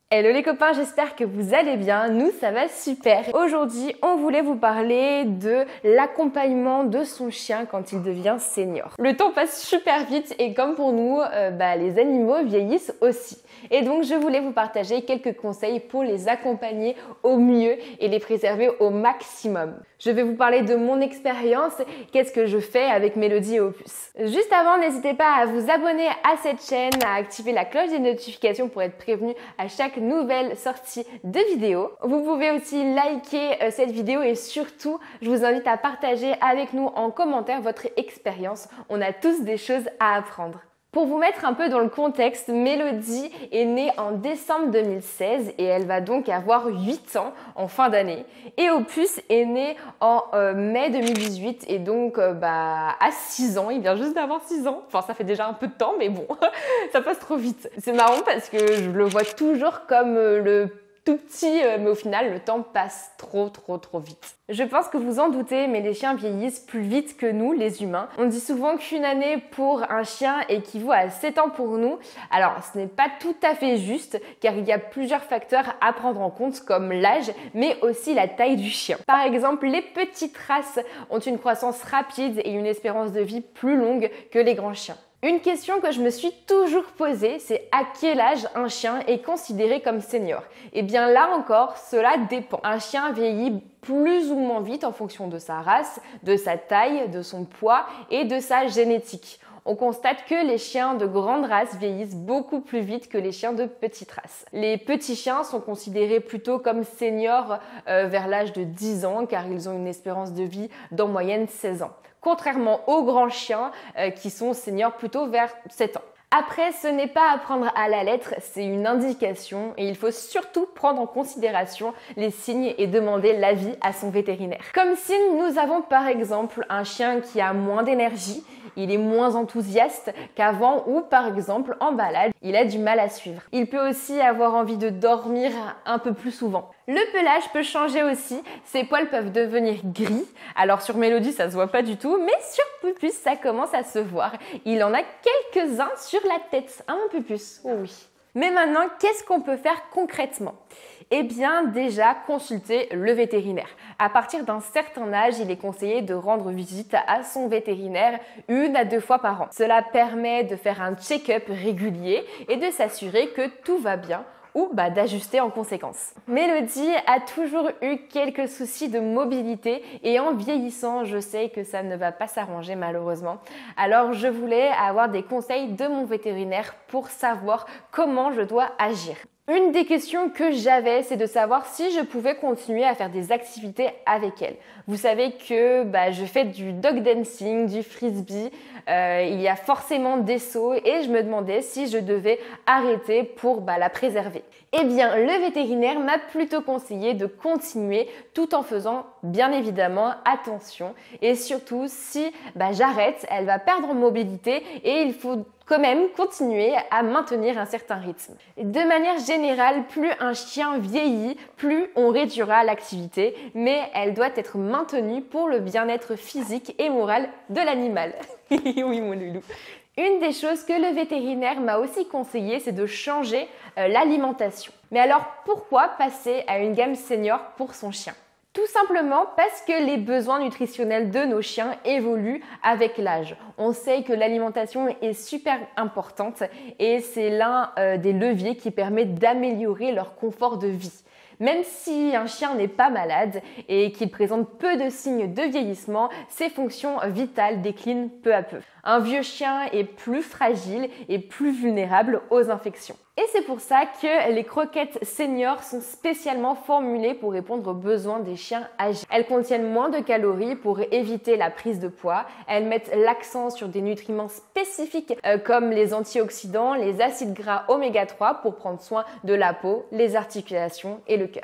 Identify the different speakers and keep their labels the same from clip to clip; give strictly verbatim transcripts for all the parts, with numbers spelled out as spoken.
Speaker 1: Hello les copains, j'espère que vous allez bien, nous ça va super. Aujourd'hui, on voulait vous parler de l'accompagnement de son chien quand il devient senior. Le temps passe super vite et comme pour nous, euh, bah, les animaux vieillissent aussi. Et donc je voulais vous partager quelques conseils pour les accompagner au mieux et les préserver au maximum. Je vais vous parler de mon expérience, qu'est-ce que je fais avec Mélodie et Opus. Juste avant, n'hésitez pas à vous abonner à cette chaîne, à activer la cloche des notifications pour être prévenu à chaque nouvelle sortie de vidéo. Vous pouvez aussi liker euh, cette vidéo et surtout, je vous invite à partager avec nous en commentaire votre expérience. On a tous des choses à apprendre. Pour vous mettre un peu dans le contexte, Mélodie est née en décembre deux mille seize et elle va donc avoir huit ans en fin d'année. Et Opus est né en euh, mai deux mille dix-huit et donc euh, bah, à six ans, il vient juste d'avoir six ans. Enfin ça fait déjà un peu de temps mais bon, ça passe trop vite. C'est marrant parce que je le vois toujours comme euh, le tout petit, euh, mais au final, le temps passe trop, trop, trop vite. Je pense que vous en doutez, mais les chiens vieillissent plus vite que nous, les humains. On dit souvent qu'une année pour un chien équivaut à sept ans pour nous. Alors, ce n'est pas tout à fait juste, car il y a plusieurs facteurs à prendre en compte, comme l'âge, mais aussi la taille du chien. Par exemple, les petites races ont une croissance rapide et une espérance de vie plus longue que les grands chiens. Une question que je me suis toujours posée, c'est à quel âge un chien est considéré comme senior? Et bien là encore, cela dépend. Un chien vieillit plus ou moins vite en fonction de sa race, de sa taille, de son poids et de sa génétique. On constate que les chiens de grande race vieillissent beaucoup plus vite que les chiens de petite race. Les petits chiens sont considérés plutôt comme seniors euh, vers l'âge de dix ans car ils ont une espérance de vie d'en moyenne seize ans. Contrairement aux grands chiens euh, qui sont seniors plutôt vers sept ans. Après, ce n'est pas à prendre à la lettre, c'est une indication et il faut surtout prendre en considération les signes et demander l'avis à son vétérinaire. Comme signe, nous avons par exemple un chien qui a moins d'énergie, il est moins enthousiaste qu'avant ou par exemple en balade, il a du mal à suivre. Il peut aussi avoir envie de dormir un peu plus souvent. Le pelage peut changer aussi, ses poils peuvent devenir gris. Alors sur Mélodie ça se voit pas du tout, mais sur Pupus ça commence à se voir. Il en a quelques-uns sur la tête, hein mon Pupus? Oh oui. Mais maintenant, qu'est-ce qu'on peut faire concrètement? Eh bien déjà, consulter le vétérinaire. À partir d'un certain âge, il est conseillé de rendre visite à son vétérinaire une à deux fois par an. Cela permet de faire un check-up régulier et de s'assurer que tout va bien ou bah, d'ajuster en conséquence. Mélodie a toujours eu quelques soucis de mobilité et en vieillissant, je sais que ça ne va pas s'arranger malheureusement. Alors je voulais avoir des conseils de mon vétérinaire pour savoir comment je dois agir. Une des questions que j'avais, c'est de savoir si je pouvais continuer à faire des activités avec elle. Vous savez que bah, je fais du dog dancing, du frisbee, euh, il y a forcément des sauts et je me demandais si je devais arrêter pour bah, la préserver. Eh bien, le vétérinaire m'a plutôt conseillé de continuer tout en faisant bien évidemment attention et surtout si bah, j'arrête, elle va perdre en mobilité et il faut quand même continuer à maintenir un certain rythme. De manière générale, plus un chien vieillit, plus on réduira l'activité, mais elle doit être maintenue pour le bien-être physique et moral de l'animal. Oui, mon loulou. Une des choses que le vétérinaire m'a aussi conseillé, c'est de changer euh, l'alimentation. Mais alors, pourquoi passer à une gamme senior pour son chien ? Tout simplement parce que les besoins nutritionnels de nos chiens évoluent avec l'âge. On sait que l'alimentation est super importante et c'est l'un euh, des leviers qui permet d'améliorer leur confort de vie. Même si un chien n'est pas malade et qu'il présente peu de signes de vieillissement, ses fonctions vitales déclinent peu à peu. Un vieux chien est plus fragile et plus vulnérable aux infections. Et c'est pour ça que les croquettes seniors sont spécialement formulées pour répondre aux besoins des chiens âgés. Elles contiennent moins de calories pour éviter la prise de poids. Elles mettent l'accent sur des nutriments spécifiques euh, comme les antioxydants, les acides gras oméga trois pour prendre soin de la peau, les articulations et le cœur.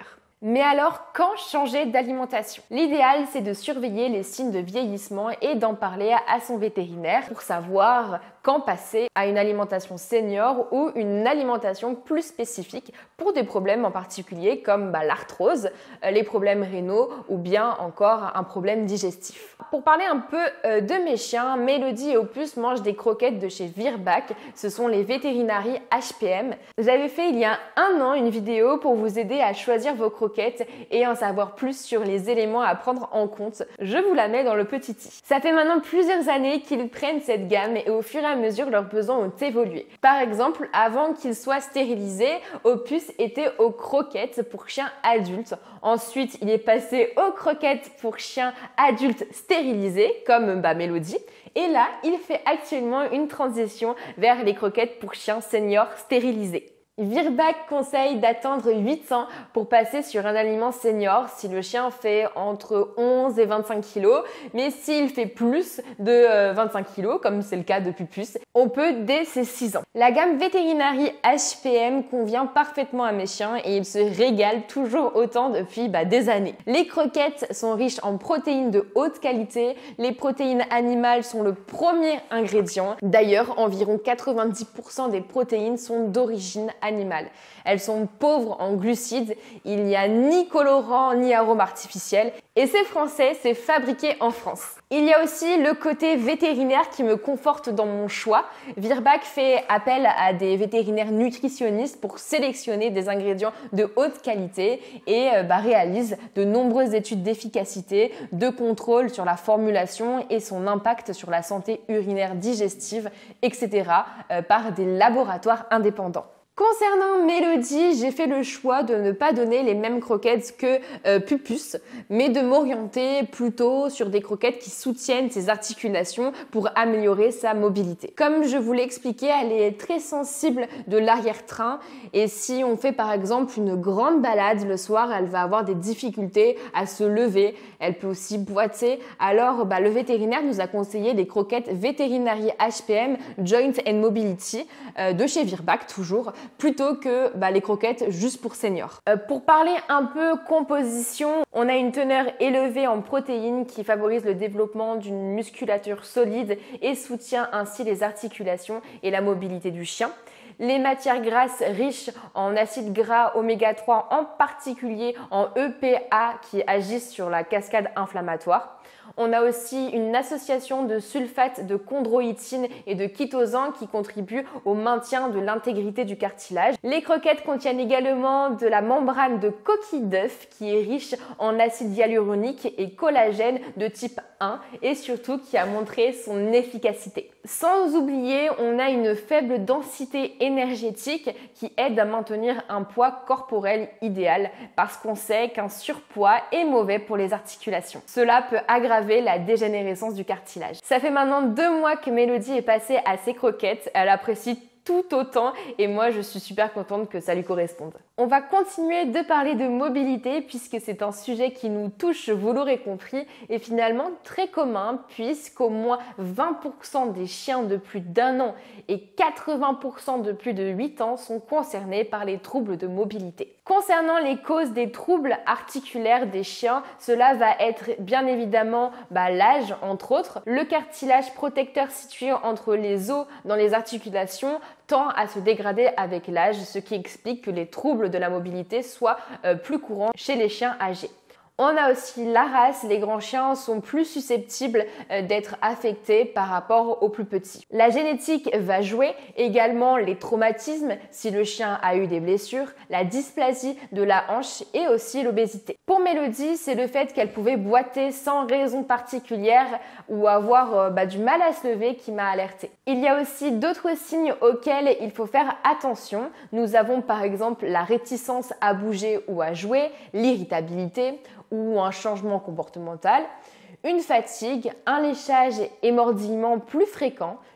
Speaker 1: Mais alors, quand changer d'alimentation? L'idéal, c'est de surveiller les signes de vieillissement et d'en parler à son vétérinaire pour savoir quand passer à une alimentation senior ou une alimentation plus spécifique pour des problèmes en particulier comme bah, l'arthrose, les problèmes rénaux ou bien encore un problème digestif. Pour parler un peu euh, de mes chiens, Mélodie et Opus mangent des croquettes de chez Virbac. Ce sont les vétérinaries H P M. J'avais fait il y a un an une vidéo pour vous aider à choisir vos croquettes et en savoir plus sur les éléments à prendre en compte. Je vous la mets dans le petit i. Ça fait maintenant plusieurs années qu'ils prennent cette gamme et au fur et à mesure leurs besoins ont évolué. Par exemple, avant qu'ils soient stérilisés, Opus était aux croquettes pour chiens adultes. Ensuite, il est passé aux croquettes pour chiens adultes stérilisés, comme bah, Mélodie. Et là, il fait actuellement une transition vers les croquettes pour chiens seniors stérilisés. Virbac conseille d'attendre huit ans pour passer sur un aliment senior si le chien fait entre onze et vingt-cinq kilos, mais s'il fait plus de vingt-cinq kilos, comme c'est le cas de Pupus, on peut dès ses six ans. La gamme Vétérinarie H P M convient parfaitement à mes chiens et ils se régalent toujours autant depuis bah, des années. Les croquettes sont riches en protéines de haute qualité, les protéines animales sont le premier ingrédient. D'ailleurs, environ quatre-vingt-dix pour cent des protéines sont d'origine animales. Elles sont pauvres en glucides, il n'y a ni colorant ni arôme artificiel et c'est français, c'est fabriqué en France. Il y a aussi le côté vétérinaire qui me conforte dans mon choix. Virbac fait appel à des vétérinaires nutritionnistes pour sélectionner des ingrédients de haute qualité et euh, bah, réalise de nombreuses études d'efficacité, de contrôle sur la formulation et son impact sur la santé urinaire digestive, et cetera euh, par des laboratoires indépendants. Concernant Mélodie, j'ai fait le choix de ne pas donner les mêmes croquettes que euh, Pupus, mais de m'orienter plutôt sur des croquettes qui soutiennent ses articulations pour améliorer sa mobilité. Comme je vous l'ai expliqué, elle est très sensible de l'arrière-train et si on fait par exemple une grande balade le soir, elle va avoir des difficultés à se lever. Elle peut aussi boiter. Alors, bah, le vétérinaire nous a conseillé des croquettes Vétérinarie H P M Joint and Mobility euh, de chez Virbac toujours, plutôt que bah, les croquettes juste pour seniors. Euh, pour parler un peu composition, on a une teneur élevée en protéines qui favorise le développement d'une musculature solide et soutient ainsi les articulations et la mobilité du chien. Les matières grasses riches en acides gras oméga trois, en particulier en E P A qui agissent sur la cascade inflammatoire. On a aussi une association de sulfate de chondroïtine et de chitosan qui contribuent au maintien de l'intégrité du cartilage. Les croquettes contiennent également de la membrane de coquille d'œuf qui est riche en acide hyaluronique et collagène de type un et surtout qui a montré son efficacité. Sans oublier, on a une faible densité énergétique qui aide à maintenir un poids corporel idéal parce qu'on sait qu'un surpoids est mauvais pour les articulations. Cela peut aggraver la dégénérescence du cartilage. Ça fait maintenant deux mois que Mélodie est passée à ses croquettes. Elle apprécie tout autant et moi je suis super contente que ça lui corresponde. On va continuer de parler de mobilité puisque c'est un sujet qui nous touche, vous l'aurez compris, et finalement très commun puisqu'au moins vingt pour cent des chiens de plus d'un an et quatre-vingts pour cent de plus de huit ans sont concernés par les troubles de mobilité. Concernant les causes des troubles articulaires des chiens, cela va être bien évidemment bah, l'âge entre autres. Le cartilage protecteur situé entre les os dans les articulations tend à se dégrader avec l'âge, ce qui explique que les troubles de la mobilité soient euh, plus courants chez les chiens âgés. On a aussi la race, les grands chiens sont plus susceptibles d'être affectés par rapport aux plus petits. La génétique va jouer, également les traumatismes si le chien a eu des blessures, la dysplasie de la hanche et aussi l'obésité. Pour Mélodie, c'est le fait qu'elle pouvait boiter sans raison particulière ou avoir euh, bah, du mal à se lever qui m'a alertée. Il y a aussi d'autres signes auxquels il faut faire attention. Nous avons par exemple la réticence à bouger ou à jouer, l'irritabilité, ou un changement comportemental, une fatigue, un léchage et mordillement plus fréquent,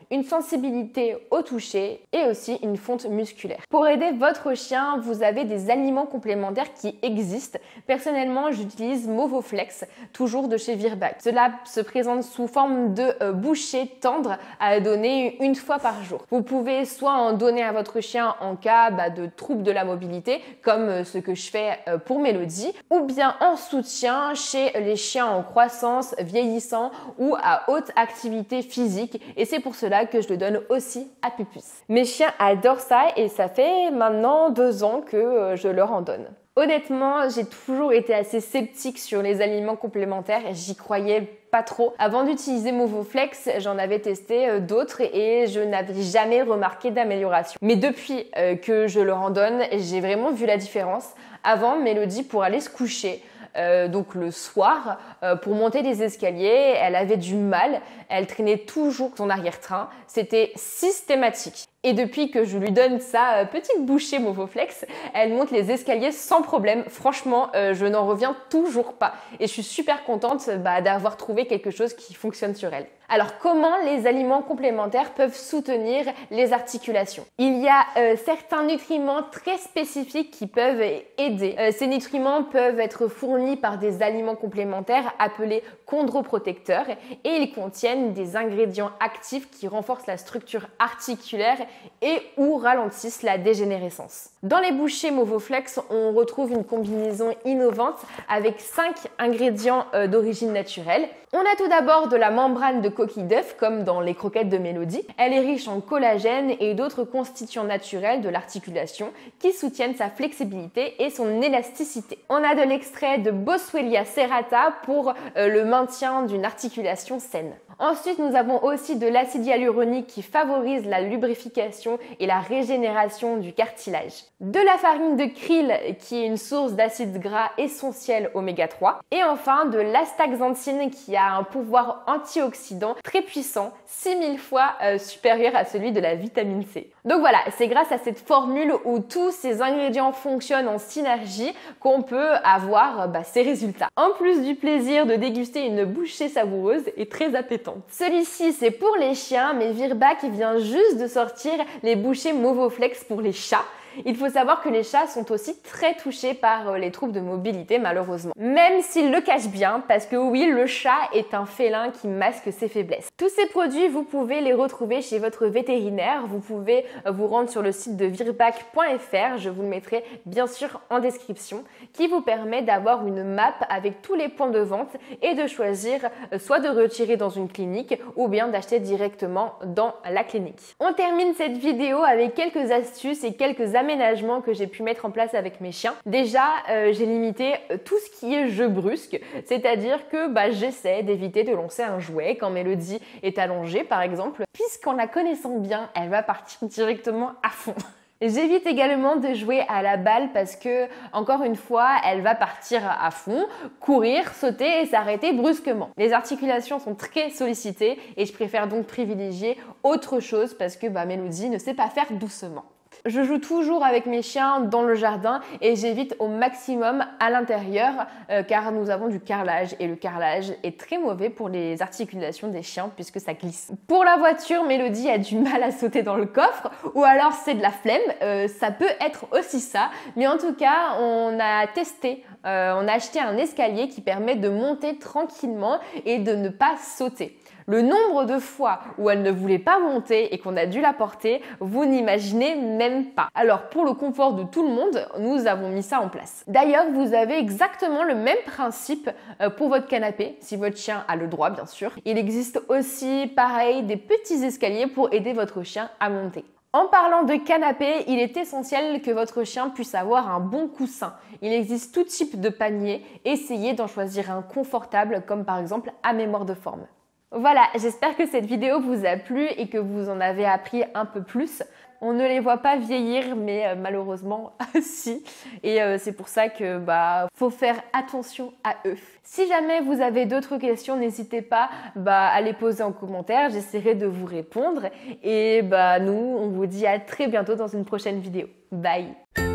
Speaker 1: une sensibilité au toucher et aussi une fonte musculaire. Pour aider votre chien, vous avez des aliments complémentaires qui existent. Personnellement, j'utilise Movoflex, toujours de chez Virbac. Cela se présente sous forme de euh, bouchées tendres à donner une fois par jour. Vous pouvez soit en donner à votre chien en cas bah, de troubles de la mobilité, comme euh, ce que je fais euh, pour Mélodie, ou bien en soutien chez les chiens en croissance, vieillissant ou à haute activité physique, et c'est pour cela que je le donne aussi à Pupus. Mes chiens adorent ça et ça fait maintenant deux ans que euh, je leur en donne. Honnêtement, j'ai toujours été assez sceptique sur les aliments complémentaires, j'y croyais pas trop. Avant d'utiliser Movoflex, j'en avais testé euh, d'autres et je n'avais jamais remarqué d'amélioration. Mais depuis euh, que je leur en donne, j'ai vraiment vu la différence. Avant, Mélodie, pour aller se coucher, Euh, donc le soir, euh, pour monter les escaliers, elle avait du mal, elle traînait toujours son arrière-train, c'était systématique. Et depuis que je lui donne sa petite bouchée Movoflex, elle monte les escaliers sans problème. Franchement, euh, je n'en reviens toujours pas. Et je suis super contente bah, d'avoir trouvé quelque chose qui fonctionne sur elle. Alors, comment les aliments complémentaires peuvent soutenir les articulations? Il y a euh, certains nutriments très spécifiques qui peuvent aider. Euh, ces nutriments peuvent être fournis par des aliments complémentaires appelés chondroprotecteurs et ils contiennent des ingrédients actifs qui renforcent la structure articulaire et ou ralentissent la dégénérescence. Dans les bouchées Movoflex, on retrouve une combinaison innovante avec cinq ingrédients euh, d'origine naturelle. On a tout d'abord de la membrane de coquille d'œuf, comme dans les croquettes de Mélodie. Elle est riche en collagène et d'autres constituants naturels de l'articulation qui soutiennent sa flexibilité et son élasticité. On a de l'extrait de Boswellia serrata pour euh, le maintien d'une articulation saine. Ensuite, nous avons aussi de l'acide hyaluronique qui favorise la lubrification et la régénération du cartilage. De la farine de krill qui est une source d'acides gras essentiels oméga trois. Et enfin, de l'astaxanthine qui a un pouvoir antioxydant très puissant, six mille fois euh, supérieur à celui de la vitamine C. Donc voilà, c'est grâce à cette formule où tous ces ingrédients fonctionnent en synergie qu'on peut avoir bah, ces résultats. En plus du plaisir de déguster une bouchée savoureuse et très appétante. Celui-ci, c'est pour les chiens, mais Virbac vient juste de sortir les bouchées Movoflex pour les chats. Il faut savoir que les chats sont aussi très touchés par les troubles de mobilité malheureusement. Même s'ils le cachent bien, parce que oui, le chat est un félin qui masque ses faiblesses. Tous ces produits, vous pouvez les retrouver chez votre vétérinaire. Vous pouvez vous rendre sur le site de virbac point f r, je vous le mettrai bien sûr en description, qui vous permet d'avoir une map avec tous les points de vente et de choisir soit de retirer dans une clinique ou bien d'acheter directement dans la clinique. On termine cette vidéo avec quelques astuces et quelques aménagements aménagements que j'ai pu mettre en place avec mes chiens. Déjà, euh, j'ai limité tout ce qui est jeu brusque, c'est-à-dire que bah, j'essaie d'éviter de lancer un jouet quand Mélodie est allongée par exemple, puisqu'en la connaissant bien, elle va partir directement à fond. J'évite également de jouer à la balle parce que, encore une fois, elle va partir à fond, courir, sauter et s'arrêter brusquement. Les articulations sont très sollicitées et je préfère donc privilégier autre chose parce que bah, Mélodie ne sait pas faire doucement. Je joue toujours avec mes chiens dans le jardin et j'évite au maximum à l'intérieur euh, car nous avons du carrelage et le carrelage est très mauvais pour les articulations des chiens puisque ça glisse. Pour la voiture, Mélodie a du mal à sauter dans le coffre ou alors c'est de la flemme, euh, ça peut être aussi ça, mais en tout cas on a testé, euh, on a acheté un escalier qui permet de monter tranquillement et de ne pas sauter. Le nombre de fois où elle ne voulait pas monter et qu'on a dû la porter, vous n'imaginez même pas. Alors pour le confort de tout le monde, nous avons mis ça en place. D'ailleurs, vous avez exactement le même principe pour votre canapé, si votre chien a le droit bien sûr. Il existe aussi pareil des petits escaliers pour aider votre chien à monter. En parlant de canapé, il est essentiel que votre chien puisse avoir un bon coussin. Il existe tout type de panier, essayez d'en choisir un confortable comme par exemple à mémoire de forme. Voilà, j'espère que cette vidéo vous a plu et que vous en avez appris un peu plus. On ne les voit pas vieillir, mais euh, malheureusement, si. Et euh, c'est pour ça que bah faut faire attention à eux. Si jamais vous avez d'autres questions, n'hésitez pas bah, à les poser en commentaire. J'essaierai de vous répondre. Et bah nous, on vous dit à très bientôt dans une prochaine vidéo. Bye!